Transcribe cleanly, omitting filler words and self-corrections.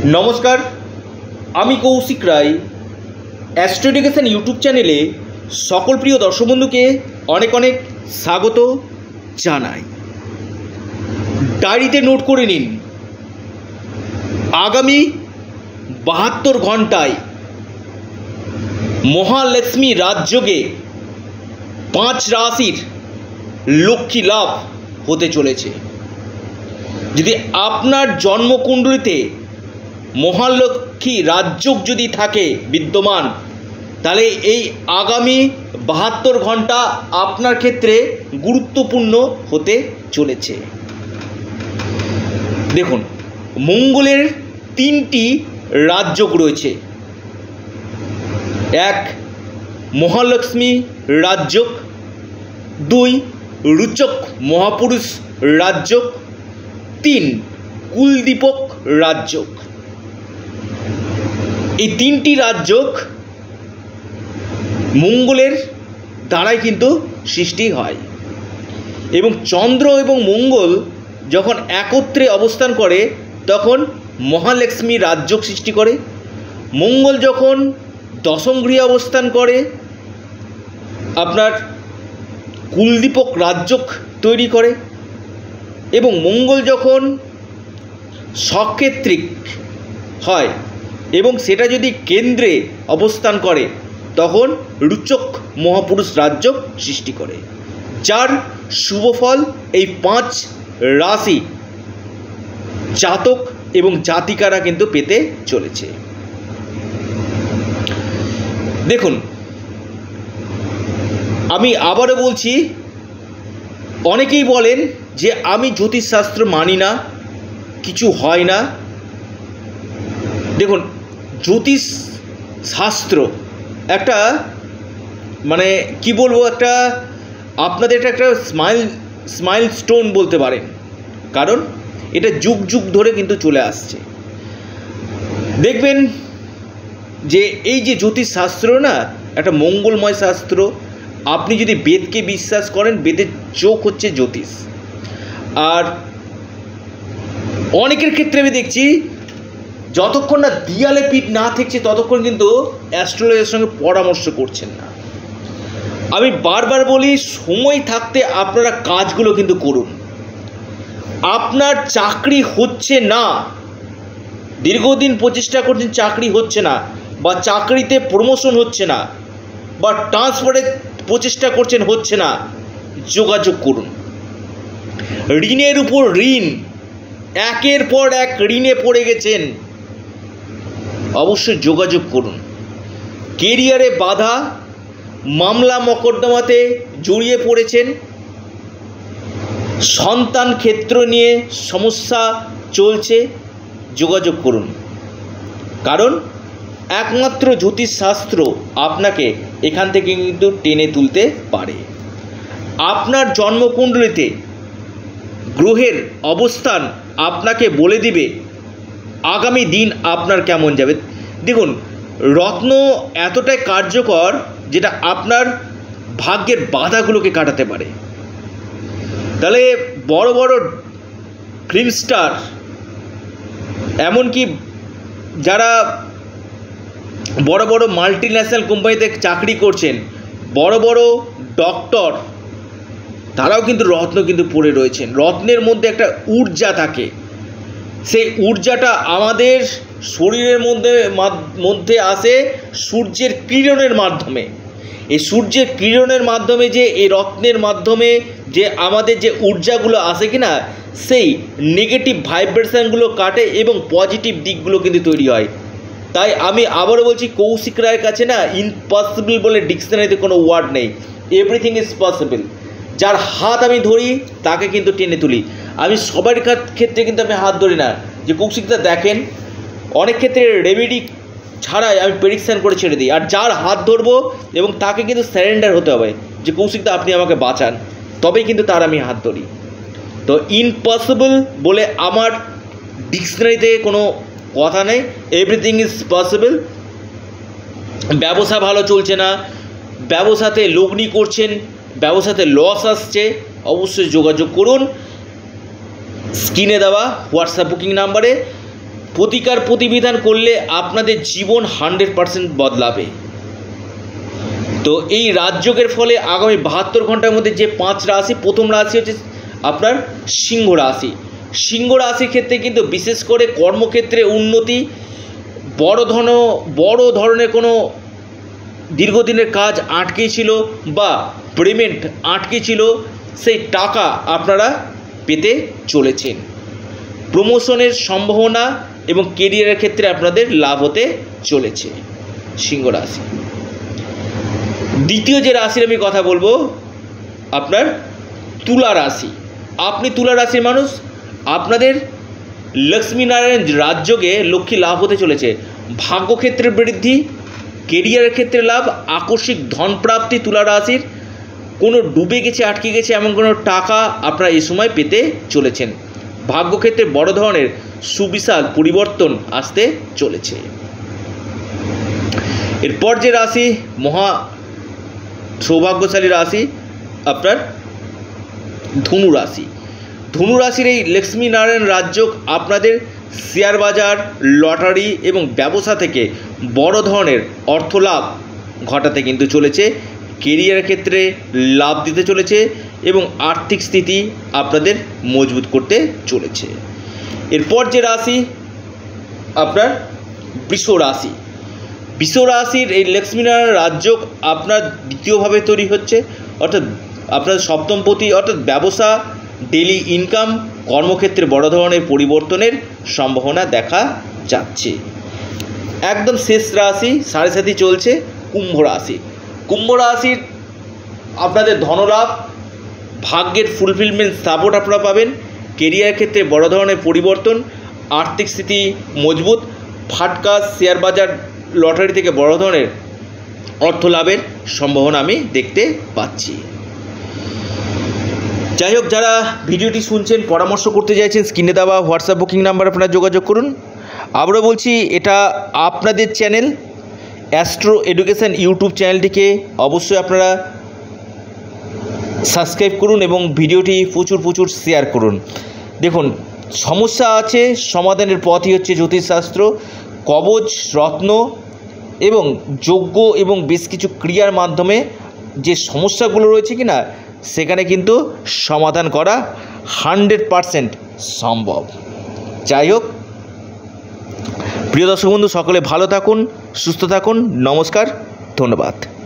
नमस्कार आमी Koushik Roy astro education YouTube चैनेले सकल प्रिय दर्शक बंधु के अनेक अनेक स्वागत जानाई। डायरीते नोट करे निन आगामी 72 घंटाय महालक्ष्मी राजयोगे 5 राशिर लक्ष्मी लाभ होते चलेছে। यदि आपनार जन्मकुंडलीते महालक्ष्मी राजयोग यदि थाके विद्यमान ताहले एई आगामी 72 घंटा आपनार क्षेत्रे गुरुत्वपूर्ण होते चलेছে। देखुन मंगलेर 3टी राजयोग रयेছে। एक महालक्ष्मी राजयोग, 2 रुचक महापुरुष राजयोग, 3 कुलदीपक राजयोग। এই 3টি রাজযোগ মঙ্গলের দ্বারাই কিন্তু সৃষ্টি হয় এবং চন্দ্র এবং মঙ্গল যখন একত্রে অবস্থান করে তখন মহালক্ষ্মী রাজযোগ সৃষ্টি করে। মঙ্গল যখন দশম গৃহে অবস্থান করে আপনার কুলদীপক রাজযোগ তৈরি করে এবং মঙ্গল যখন সক্ষেত্রিক হয় এবং সেটা যদি কেন্দ্রে অবস্থান করে তখন রুচক মহাপুরুষ রাজযোগ সৃষ্টি করে, যার শুভফল এই 5 রাশি জাতক এবং জাতিকারা কিন্তু পেতে চলেছে। দেখুন আমি আবারও বলছি, অনেকেই বলেন যে আমি জ্যোতিষশাস্ত্র মানি না, কিছু হয় না। দেখুন জ্যোতিষ শাস্ত্র একটা মানে কি বলবো, একটা আপনাদের একটা স্মাইল স্টোন বলতে পারেন, কারণ এটা যুগ যুগ ধরে কিন্তু চলে আসছে। দেখবেন যে এই যে জ্যোতিষ শাস্ত্র না একটা মঙ্গলময় শাস্ত্র। আপনি যদি বেদকে বিশ্বাস করেন, বেদের চোখ হচ্ছে জ্যোতিষ। আর অনেকের ক্ষেত্রে আমি দেখছি যতক্ষণ না দিয়ালে পিঠ না থাকছে ততক্ষণ কিন্তু অ্যাস্ট্রোলজারের সঙ্গে পরামর্শ করছেন না। আমি বারবার বলি, সময় থাকতে আপনারা কাজগুলো কিন্তু করুন। আপনার চাকরি হচ্ছে না, দীর্ঘদিন প্রচেষ্টা করছেন, চাকরি হচ্ছে না, বা চাকরিতে প্রমোশন হচ্ছে না, বা ট্রান্সফারের প্রচেষ্টা করছেন, হচ্ছে না, যোগাযোগ করুন। ঋণের উপর ঋণ, একের পর এক ঋণে পড়ে গেছেন, অবশ্যই যোগাযোগ করুন। কেরিয়ারে বাধা, মামলা মকদ্দমাতে জড়িয়ে পড়েছেন, সন্তান ক্ষেত্র নিয়ে সমস্যা চলছে, যোগাযোগ করুন। কারণ একমাত্র জ্যোতিষশাস্ত্র আপনাকে এখান থেকে কিন্তু টেনে তুলতে পারে। আপনার জন্মকুণ্ডলিতে গ্রহের অবস্থান আপনাকে বলে দিবে আগামী দিন আপনার কেমন যাবে। দেখুন রত্ন এতটাই কার্যকর যেটা আপনার ভাগ্যের বাধাগুলোকে কাটাতে পারে। তাহলে বড় বড় ফিল্ম স্টার, এমনকি যারা বড় বড় মাল্টি ন্যাশনাল কোম্পানিতে চাকরি করছেন, বড় বড় ডক্টর, তারাও কিন্তু রত্ন কিন্তু পড়ে রয়েছেন। রত্নের মধ্যে একটা ঊর্জা থাকে, সেই ঊর্জাটা আমাদের শরীরের মধ্যে আসে সূর্যের কিরণের মাধ্যমে। এই সূর্যের কিরণের মাধ্যমে যে এই রত্নের মাধ্যমে যে আমাদের যে ঊর্জাগুলো আসে কি না, সেই নেগেটিভ ভাইব্রেশনগুলো কাটে এবং পজিটিভ দিকগুলো কিন্তু তৈরি হয়। তাই আমি আবারও বলছি, কৌশিক রায়ের কাছে না ইম্পসিবল বলে ডিকশনারিতে কোনো ওয়ার্ড নেই, এভরিথিং ইজ পসিবল। যার হাত আমি ধরি তাকে কিন্তু টেনে তুলি। আমি সবার ক্ষেত্রে কিন্তু আমি হাত ধরি না যে কৌশিকদা দেখেন, অনেক ক্ষেত্রে রেমেডি ছাড়াই আমি প্রেডিকশান করে ছেড়ে দিই। আর যার হাত ধরবো এবং তাকে কিন্তু স্যারেন্ডার হতে হবে যে কৌশিকদা আপনি আমাকে বাঁচান, তবেই কিন্তু তার আমি হাত ধরি। তো ইম্পসিবল বলে আমার ডিকশনারিতে কোনো কথা নেই, এভরিথিং ইজ পসিবল। ব্যবসা ভালো চলছে না, ব্যবসাতে লগ্নি করছেন, ব্যবসাতে লস আসছে, অবশ্যই যোগাযোগ করুন। স্ক্রিনে দেওয়া হোয়াটসঅ্যাপ বুকিং নাম্বারে প্রতিকার প্রতিবিধান করলে আপনাদের জীবন 100% বদলাবে। তো এই রাজযোগের ফলে আগামী 72 ঘন্টার মধ্যে যে 5 রাশি, প্রথম রাশি হচ্ছে আপনার সিংহ রাশি। সিংহ রাশির ক্ষেত্রে কিন্তু বিশেষ করে কর্মক্ষেত্রে উন্নতি, বড় ধরনের কোনো দীর্ঘদিনের কাজ আটকে ছিল বা পেমেন্ট আটকে ছিল, সেই টাকা আপনারা পেতে চলেছেন। প্রমোশনের সম্ভাবনা এবং কেরিয়ারের ক্ষেত্রে আপনাদের লাভ হতে চলেছে সিংহ রাশি। দ্বিতীয় যে রাশির আমি কথা বলবো আপনার তুলা রাশি। আপনি তুলা রাশির মানুষ, আপনাদের লক্ষ্মীনারায়ণ রাজযোগে লক্ষ্মী লাভ হতে চলেছে। ভাগ্যক্ষেত্রে বৃদ্ধি, কেরিয়ারের ক্ষেত্রে লাভ, আকস্মিক ধনপ্রাপ্তি তুলা রাশির। কোনো ডুবে গেছে, আটকে গেছে এমন কোনো টাকা আপনারা এই সময় পেতে চলেছেন। ভাগ্যক্ষেত্রে বড় ধরনের সুবিশাল পরিবর্তন আসতে চলেছে। এরপর যে রাশি মহা সৌভাগ্যশালী রাশি আপনার ধনু রাশি। ধনু রাশির এই লক্ষ্মীনারায়ণ রাজযোগ আপনাদের শেয়ার বাজার, লটারি এবং ব্যবসা থেকে বড় ধরনের অর্থ লাভ ঘটাতে কিন্তু চলেছে। কেরিয়ারের ক্ষেত্রে লাভ দিতে চলেছে এবং আর্থিক স্থিতি আপনাদের মজবুত করতে চলেছে। এরপর যে রাশি আপনার বৃষ রাশি। বৃষ রাশির এই লক্ষ্মীনারায়ণ রাজযোগ আপনার দ্বিতীয়ভাবে তৈরি হচ্ছে, অর্থাৎ আপনার সপ্তমপতি, অর্থাৎ ব্যবসা, ডেলি ইনকাম, কর্মক্ষেত্রে বড় ধরনের পরিবর্তনের সম্ভাবনা দেখা যাচ্ছে। একদম শেষ রাশি, সাড়ে সাথী চলছে কুম্ভ রাশি। কুম্ভ রাশির আপনাদের ধনলাভ, ভাগ্যের ফুলফিলমেন্ট সাপোর্ট আপনারা পাবেন। কেরিয়ার ক্ষেত্রে বড় ধরনের পরিবর্তন, আর্থিক স্থিতি মজবুত, ফাটকা শেয়ার বাজার, লটারি থেকে বড় ধরনের অর্থ লাভের সম্ভাবনা আমি দেখতে পাচ্ছি। যাই হোক, যারা ভিডিওটি শুনছেন, পরামর্শ করতে চাইছেন, স্ক্রিনে দেওয়া হোয়াটসঅ্যাপ বুকিং নাম্বার আপনারা যোগাযোগ করুন। আবারও বলছি, এটা আপনাদের চ্যানেল অ্যাস্ট্রো এডুকেশন ইউটিউব চ্যানেলটিকে অবশ্যই আপনারা সাবস্ক্রাইব করুন এবং ভিডিওটি প্রচুর শেয়ার করুন। দেখুন, সমস্যা আছে, সমাধানের পথই হচ্ছে জ্যোতিষশাস্ত্র। কবচ, রত্ন এবং যজ্ঞ এবং বেশ কিছু ক্রিয়ার মাধ্যমে যে সমস্যাগুলো রয়েছে কিনা সেখানে কিন্তু সমাধান করা 100% সম্ভব। যাই হোক, প্রিয় দর্শক বন্ধু, সকলে ভালো থাকুন, সুস্থ থাকুন। নমস্কার, ধন্যবাদ।